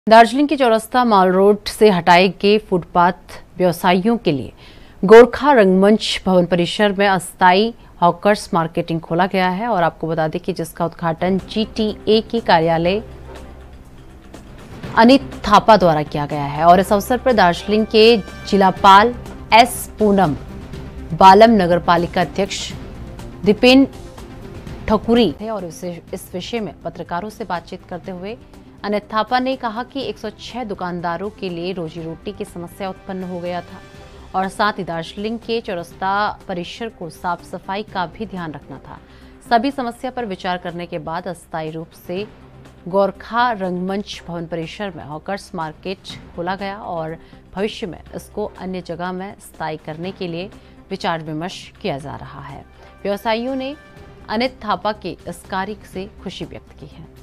दार्जिलिंग के चौरस्ता माल रोड से हटाए गए फुटपाथ व्यवसायियों के लिए गोरखा रंगमंच भवन परिसर में अस्थायी हॉकर्स मार्केटिंग खोला गया है और आपको बता दें कि जिसका उद्घाटन जीटीए के कार्यालय अनित थापा द्वारा किया गया है। और इस अवसर पर दार्जिलिंग के जिलापाल एस पूनम बालम, नगर पालिका अध्यक्ष दीपेन ठकुरी थे। और इस विषय में पत्रकारों से बातचीत करते हुए अनित थापा ने कहा कि 106 दुकानदारों के लिए रोजी रोटी की समस्या उत्पन्न हो गया था और साथ ही दार्जिलिंग के चौरस्ता परिसर को साफ सफाई का भी ध्यान रखना था। सभी समस्या पर विचार करने के बाद अस्थायी रूप से गोरखा रंगमंच भवन परिसर में हॉकर्स मार्केट खोला गया और भविष्य में इसको अन्य जगह में स्थायी करने के लिए विचार विमर्श किया जा रहा है। व्यवसायियों ने अनित थापा के इस कार्य से खुशी व्यक्त की है।